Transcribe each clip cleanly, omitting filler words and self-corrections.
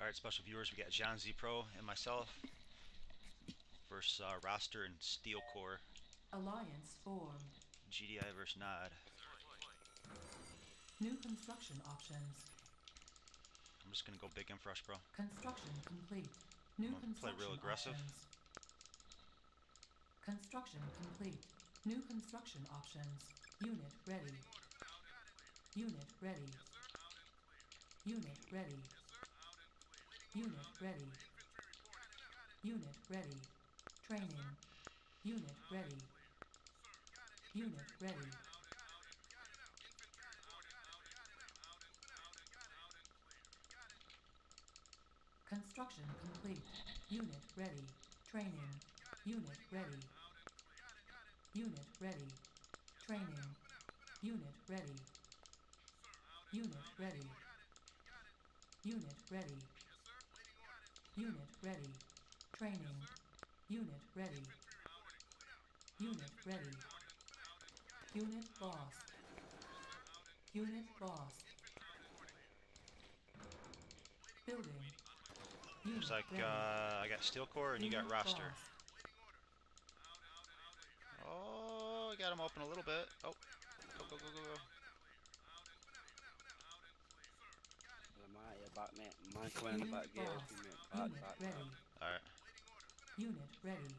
Alright, special viewers, we got JohnZ Pro and myself versus Roster and Steel Core. Alliance formed. GDI versus Nod. New construction options. I'm just gonna go big and fresh, bro. Construction complete. New construction play real aggressive. options. Construction complete. New construction options. Unit ready. Unit ready. Unit ready. Unit ready. Unit ready. Training. Unit ready. Unit ready. Construction complete. Unit ready. Training. Unit ready. Unit ready. Training. Unit ready. Unit ready. Unit ready. Unit ready. Training. Unit ready. Unit ready. Unit lost. Unit lost. Building. Looks like I got Steel Core and you got Roster. Lost. Oh, I got him open a little bit. Oh, go. Back, mate. Man coming in the back gate, mate. Back. Alright. Unit ready.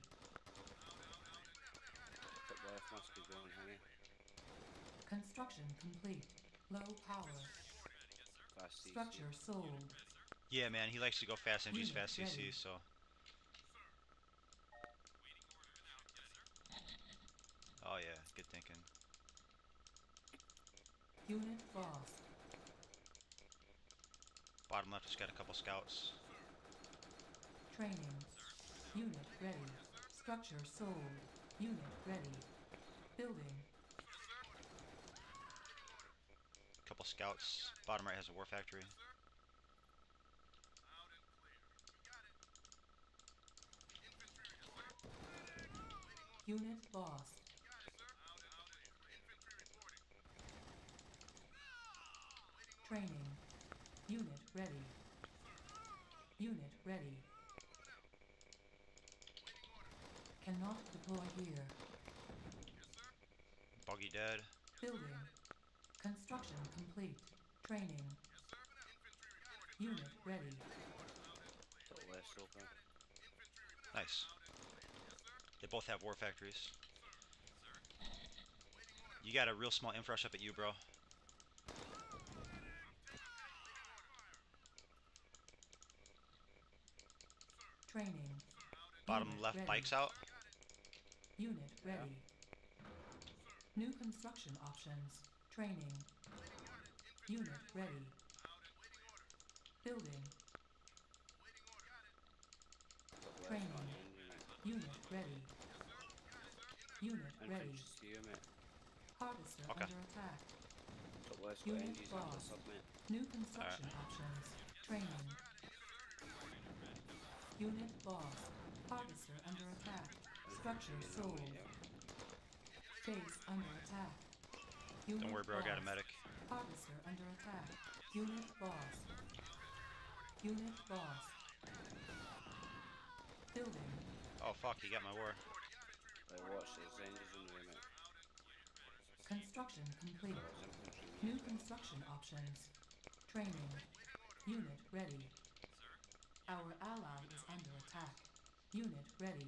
Top left must be going, honey. Construction complete. Low power. Fast CC. Structure sold. Yeah, man, he likes to go fast NGs, fast Ready. CC, so. Oh yeah, good thinking. Unit lost. Bottom left has got a couple scouts. Training. Unit ready. Structure sold. Unit ready. Building. Couple scouts. Bottom right has a war factory. Unit lost. Training. Unit ready. Unit ready. Cannot deploy here. Buggy dead. Building. Construction complete. Training. Unit ready. Top left open. Nice. They both have war factories. You got a real small infrush up at you, bro. Training. Bottom Unit left ready. bikes out. Unit ready. New construction options. Training. Unit ready. Building. Top left Training. front engine, mate. Unit ready. Unit ready. Infantry's here, mate. Harvester Okay. under attack. Top left's got Unit engines under lost. sub, mate. New construction options. Training. Unit lost. Harvester under attack. Structure sold. Base under attack. Unit Don't worry, bro, I got a lost. medic. Harvester under attack. Unit lost. Unit lost. Building. Oh fuck, he got my war. Like, watch, there's engines in the way, mate. Construction complete. There's infantry. New construction options. Training. Unit ready. Our ally is under attack. Unit ready.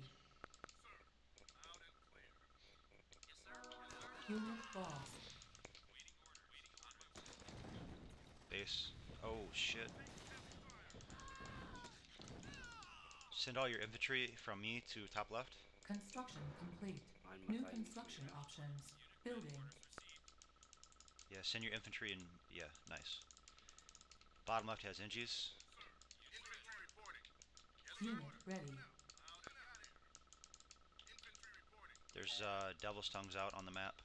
Unit lost. Base. Oh shit. Send all your infantry from me to top left. Construction complete. Mine my New fighting construction machine. options. Building. Yeah, send your infantry and yeah, nice. Bottom left has NGs. Unit ready. There's Devil's Tongues out on the map.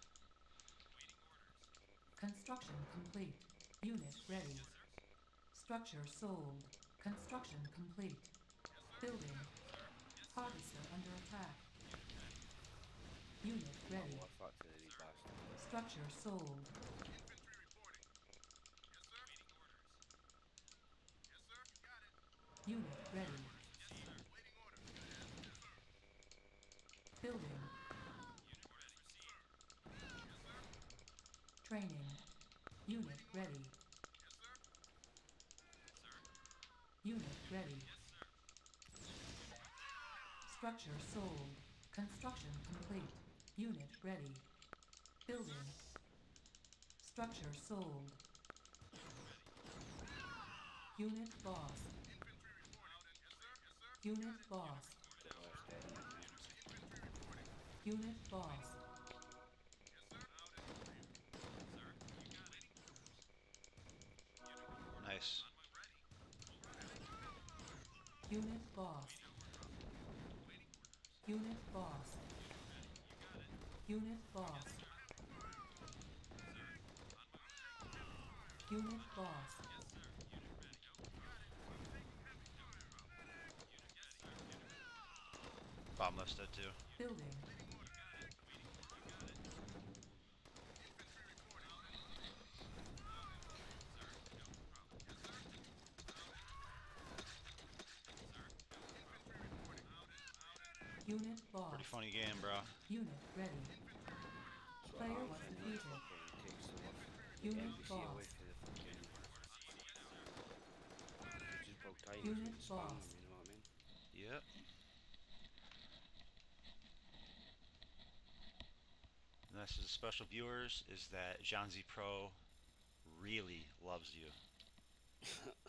Construction complete. Unit ready. Structure sold. Construction complete. Building. Harvester under attack. Unit ready. War factory, these bastards. Structure sold. Unit ready. Building. Training. Unit ready. Unit ready. Structure sold. Construction complete. Unit ready. Building. Structure sold. Unit lost. Unit lost. Got Rost dead in it, mate. Unit lost. Nice. Unit lost. Unit lost. Unit lost. Unit lost. Bomb left dead too. Building. Unit lost. Pretty funny game, bro. Unit ready. That's what Player I'm was saying. defeated. Fucking takes the Unit NPC away lost. for the fucking. Just broke time Unit for the spawn them, lost. you know what I mean? Yep. And this is special viewers is that JohnZ Pro really loves you.